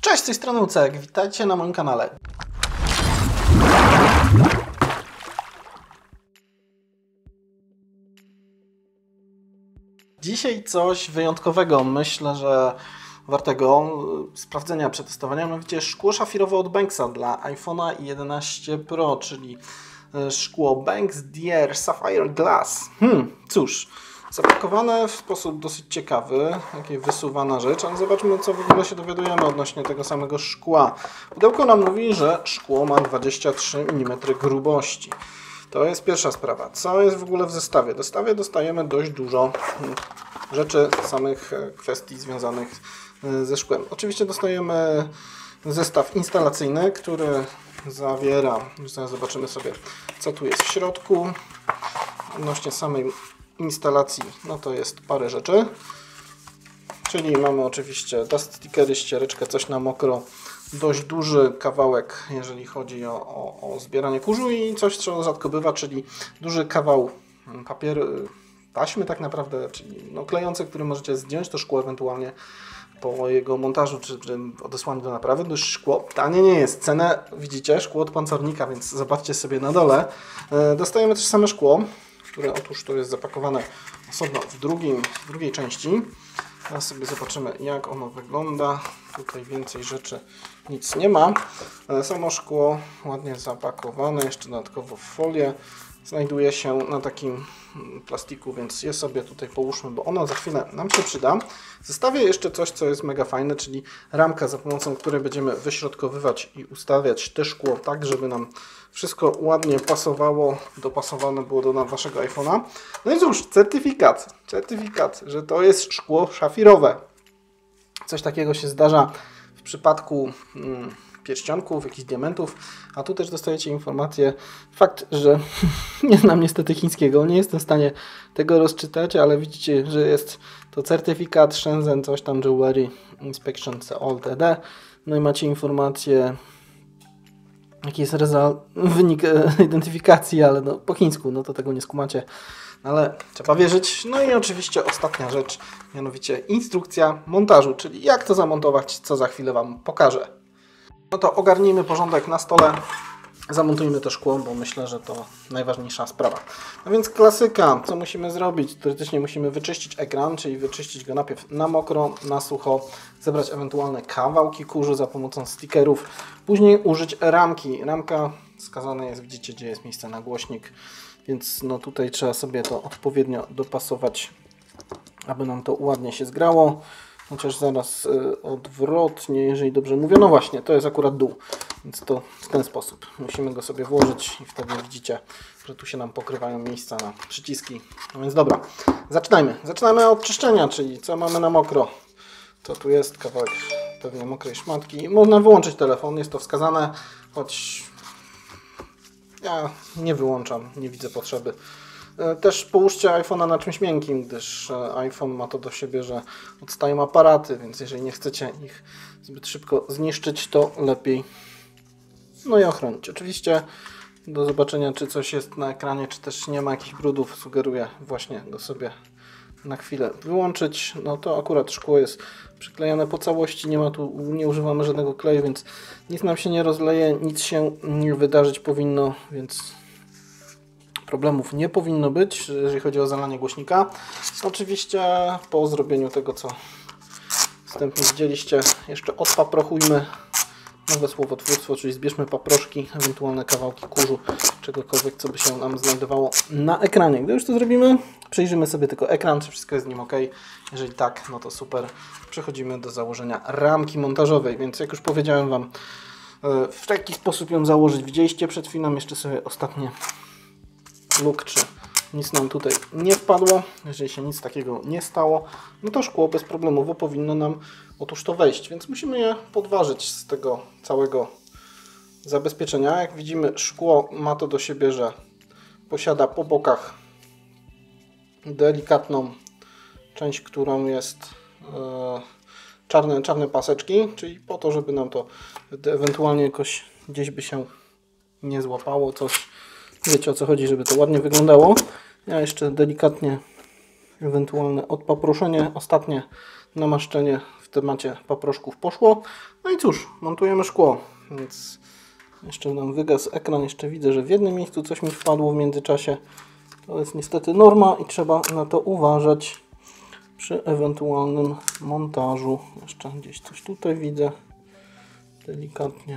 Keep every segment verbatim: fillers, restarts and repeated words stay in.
Cześć, z tej strony Ucek, witajcie na moim kanale. Dzisiaj coś wyjątkowego, myślę, że wartego sprawdzenia, przetestowania, mianowicie szkło szafirowe od Banksa dla iPhone'a jedenaście Pro, czyli szkło Banks D R Sapphire Glass. Hmm, cóż, zapakowane w sposób dosyć ciekawy, jakaś wysuwana rzecz, ale zobaczmy, co w ogóle się dowiadujemy odnośnie tego samego szkła. Pudełko nam mówi, że szkło ma dwadzieścia trzy milimetry grubości. To jest pierwsza sprawa. Co jest w ogóle w zestawie? W zestawie dostajemy dość dużo rzeczy, samych kwestii związanych ze szkłem. Oczywiście dostajemy zestaw instalacyjny, który zawiera, zaraz zobaczymy sobie, co tu jest w środku. Odnośnie samej instalacji, no to jest parę rzeczy. Czyli mamy oczywiście dust stickery, ściereczkę, coś na mokro, dość duży kawałek, jeżeli chodzi o, o, o zbieranie kurzu i coś, co rzadko bywa, czyli duży kawał papieru, taśmy tak naprawdę, czyli no, klejące, który możecie zdjąć to szkło ewentualnie po jego montażu czy, czy odesłaniu do naprawy. Dość szkło tanie nie jest. Cenę widzicie, szkło od pancernika, więc zobaczcie sobie na dole. Dostajemy też same szkło, które otóż to jest zapakowane osobno w, drugim, w drugiej części. Teraz sobie zobaczymy, jak ono wygląda. Tutaj więcej rzeczy nic nie ma. Samo szkło ładnie zapakowane, jeszcze dodatkowo w folię. Znajduje się na takim plastiku, więc je sobie tutaj połóżmy, bo ono za chwilę nam się przyda. W zestawie jeszcze coś, co jest mega fajne, czyli ramka, za pomocą której będziemy wyśrodkowywać i ustawiać te szkło tak, żeby nam wszystko ładnie pasowało, dopasowane było do waszego iPhone'a. No i cóż, certyfikat, certyfikat, że to jest szkło szafirowe. Coś takiego się zdarza w przypadku hmm, pierścionków, jakichś diamentów, a tu też dostajecie informację, fakt, że nie znam niestety chińskiego, nie jestem w stanie tego rozczytać, ale widzicie, że jest to certyfikat Shenzhen, coś tam Jewelry Inspection C O L T D, no i macie informację, jaki jest wynik e, identyfikacji, ale no, po chińsku, no to tego nie skumacie, ale trzeba wierzyć. No i oczywiście ostatnia rzecz, mianowicie instrukcja montażu, czyli jak to zamontować, co za chwilę Wam pokażę. No to ogarnijmy porządek na stole, zamontujmy to szkło, bo myślę, że to najważniejsza sprawa. No więc klasyka, co musimy zrobić? Teoretycznie musimy wyczyścić ekran, czyli wyczyścić go najpierw na mokro, na sucho, zebrać ewentualne kawałki kurzu za pomocą stickerów, później użyć ramki. Ramka wskazane jest, widzicie, gdzie jest miejsce na głośnik, więc no tutaj trzeba sobie to odpowiednio dopasować, aby nam to ładnie się zgrało. Chociaż zaraz y, odwrotnie, jeżeli dobrze mówię. No właśnie, to jest akurat dół, więc to w ten sposób. Musimy go sobie włożyć i wtedy widzicie, że tu się nam pokrywają miejsca na przyciski. No więc dobra, zaczynajmy. Zaczynamy od czyszczenia, czyli co mamy na mokro. To tu jest kawałek pewnie mokrej szmatki. Można wyłączyć telefon, jest to wskazane, choć ja nie wyłączam, nie widzę potrzeby. Też połóżcie iPhone'a na czymś miękkim, gdyż iPhone ma to do siebie, że odstają aparaty, więc jeżeli nie chcecie ich zbyt szybko zniszczyć, to lepiej no i ochronić. Oczywiście do zobaczenia, czy coś jest na ekranie, czy też nie ma jakichś brudów, sugeruję właśnie go sobie na chwilę wyłączyć. No to akurat szkło jest przyklejone po całości, nie ma tu, nie używamy żadnego kleju, więc nic nam się nie rozleje, nic się nie wydarzyć powinno, więc problemów nie powinno być, jeżeli chodzi o zalanie głośnika. Oczywiście po zrobieniu tego, co wstępnie widzieliście, jeszcze odpaprochujmy, nowe słowotwórstwo, czyli zbierzmy paproszki, ewentualne kawałki kurzu, czegokolwiek, co by się nam znajdowało na ekranie. Gdy już to zrobimy, przejrzymy sobie tylko ekran, czy wszystko jest z nim ok. Jeżeli tak, no to super. Przechodzimy do założenia ramki montażowej, więc jak już powiedziałem Wam, w taki sposób ją założyć. Widzieliście przed chwilą, jeszcze sobie ostatnie luk, czy nic nam tutaj nie wpadło. Jeżeli się nic takiego nie stało, no to szkło bezproblemowo powinno nam otóż to wejść, więc musimy je podważyć z tego całego zabezpieczenia. Jak widzimy, szkło ma to do siebie, że posiada po bokach delikatną część, którą jest e, czarne, czarne paseczki, czyli po to, żeby nam to ewentualnie jakoś gdzieś by się nie złapało, coś. Wiecie, o co chodzi, żeby to ładnie wyglądało. Ja jeszcze delikatnie ewentualne odpaproszenie, ostatnie namaszczenie w temacie paproszków poszło. No i cóż, montujemy szkło, więc jeszcze nam wygasł ekran, jeszcze widzę, że w jednym miejscu coś mi wpadło w międzyczasie. To jest niestety norma i trzeba na to uważać przy ewentualnym montażu. Jeszcze gdzieś coś tutaj widzę. Delikatnie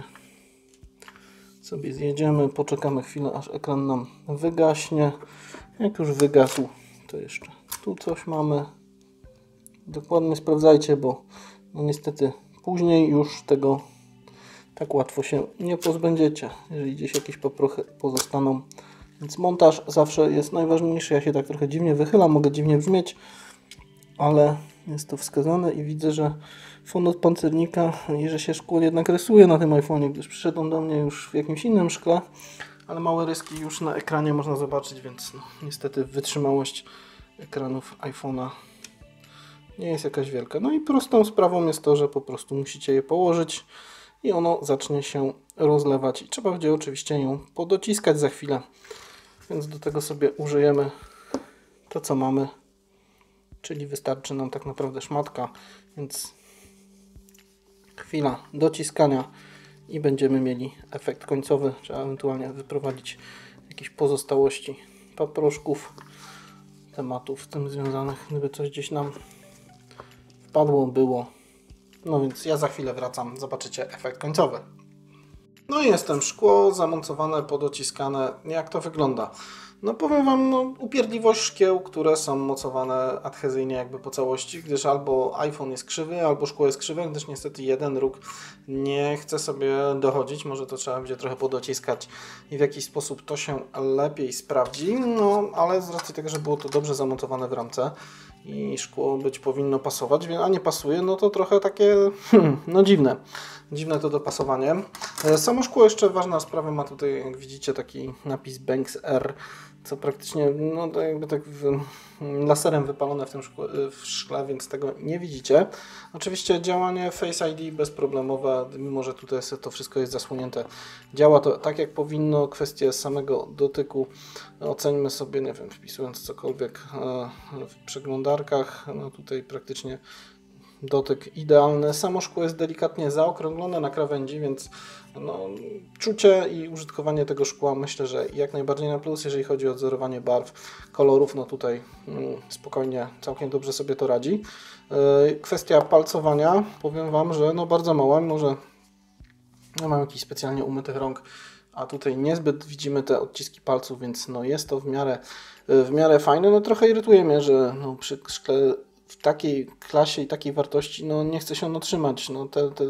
sobie zjedziemy, poczekamy chwilę, aż ekran nam wygaśnie. Jak już wygasł, to jeszcze tu coś mamy. Dokładnie sprawdzajcie, bo no niestety później już tego tak łatwo się nie pozbędziecie, jeżeli gdzieś jakieś paprochy pozostaną. Więc montaż zawsze jest najważniejszy. Ja się tak trochę dziwnie wychylam, mogę dziwnie brzmieć, ale jest to wskazane i widzę, że fon od pancernika i że się szkło jednak rysuje na tym iPhone'ie, gdyż przyszedł on do mnie już w jakimś innym szkle, ale małe ryski już na ekranie można zobaczyć, więc no, niestety wytrzymałość ekranów iPhone'a nie jest jakaś wielka. No i prostą sprawą jest to, że po prostu musicie je położyć i ono zacznie się rozlewać i trzeba będzie oczywiście ją podociskać za chwilę, więc do tego sobie użyjemy to, co mamy, czyli wystarczy nam tak naprawdę szmatka, więc chwila dociskania i będziemy mieli efekt końcowy. Trzeba ewentualnie wyprowadzić jakieś pozostałości paproszków, tematów z tym związanych, gdyby coś gdzieś nam wpadło, było. No więc ja za chwilę wracam, zobaczycie efekt końcowy. No i jestem, szkło zamontowane, podociskane. Jak to wygląda? No powiem Wam, no, upierdliwość szkieł, które są mocowane adhezyjnie jakby po całości, gdyż albo iPhone jest krzywy, albo szkło jest krzywe, gdyż niestety jeden róg nie chce sobie dochodzić. Może to trzeba będzie trochę podociskać i w jakiś sposób to się lepiej sprawdzi. No ale z racji tego, że było to dobrze zamontowane w ramce i szkło być powinno pasować, a nie pasuje, no to trochę takie hmm, no dziwne. Dziwne to dopasowanie. Samo szkło, jeszcze ważna sprawa, ma tutaj, jak widzicie, taki napis Banks R, co praktycznie no, to jakby tak w, laserem wypalone w tym szkle, w szkle, więc tego nie widzicie. Oczywiście działanie Face I D bezproblemowe, mimo że tutaj to wszystko jest zasłonięte. Działa to tak, jak powinno. Kwestie samego dotyku oceńmy sobie, nie wiem, wpisując cokolwiek w przeglądarkach. No tutaj praktycznie dotyk idealny. Samo szkło jest delikatnie zaokrąglone na krawędzi, więc no, czucie i użytkowanie tego szkła myślę, że jak najbardziej na plus. Jeżeli chodzi o odzorowanie barw, kolorów, no tutaj mm, spokojnie, całkiem dobrze sobie to radzi. Yy, kwestia palcowania, powiem Wam, że no bardzo mała, mimo że nie mam jakichś specjalnie umytych rąk, a tutaj niezbyt widzimy te odciski palców, więc no jest to w miarę, w miarę fajne. No trochę irytuje mnie, że no, przy szkle w takiej klasie i takiej wartości no nie chce się ono trzymać. No, te, te...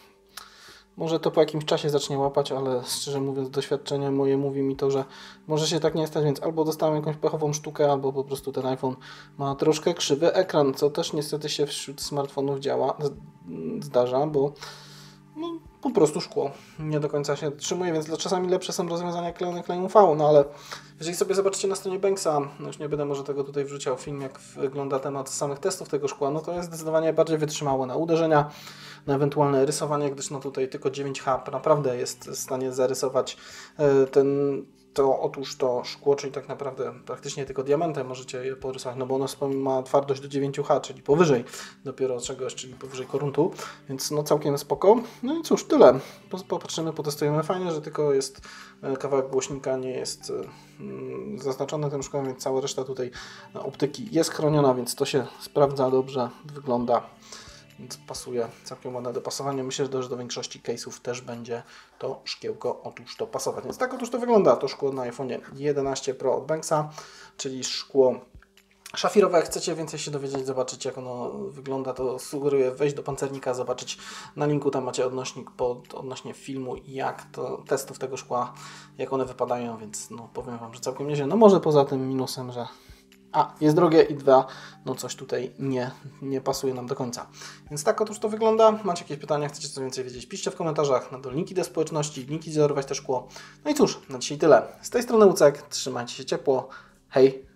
Może to po jakimś czasie zacznie łapać, ale szczerze mówiąc doświadczenie moje mówi mi to, że może się tak nie stać, więc albo dostałem jakąś pechową sztukę, albo po prostu ten iPhone ma troszkę krzywy ekran, co też niestety się wśród smartfonów działa, zdarza, bo no, po prostu szkło nie do końca się trzymuje, więc czasami lepsze są rozwiązania klejone klejem U V, no ale jeżeli sobie zobaczycie na stronie Banksa, no już nie będę może tego tutaj wrzucał film, jak wygląda temat samych testów tego szkła, no to jest zdecydowanie bardziej wytrzymałe na uderzenia, na ewentualne rysowanie, gdyż no tutaj tylko dziewięć H naprawdę jest w stanie zarysować ten, to otóż to szkło, czyli tak naprawdę praktycznie tylko diamentem możecie je porysować, no bo ono ma twardość do dziewięć H, czyli powyżej dopiero czegoś, czyli powyżej koruntu, więc no całkiem spoko. No i cóż, tyle. Popatrzymy, potestujemy. Fajnie, że tylko jest kawałek głośnika, nie jest mm, zaznaczony tym szkłem, więc cała reszta tutaj optyki jest chroniona, więc to się sprawdza dobrze, wygląda. Więc pasuje całkiem ładne dopasowanie. Myślę, że do większości case'ów też będzie to szkiełko otóż to pasować. Więc tak otóż to wygląda to szkło na iPhone jedenaście Pro od Banksa, czyli szkło szafirowe. Jak chcecie więcej się dowiedzieć, zobaczyć jak ono wygląda, to sugeruję wejść do pancernika, zobaczyć na linku, tam macie odnośnik pod, odnośnie filmu i jak to, testów tego szkła, jak one wypadają, więc no, powiem Wam, że całkiem nieźle. No może poza tym minusem, że A, jest drogie i dwa, no coś tutaj nie, nie pasuje nam do końca. Więc tak otóż to wygląda. Macie jakieś pytania, chcecie coś więcej wiedzieć, piszcie w komentarzach, na dole linki do społeczności, linki, gdzie zorować te szkło. No i cóż, na dzisiaj tyle. Z tej strony Łucek, trzymajcie się ciepło, hej!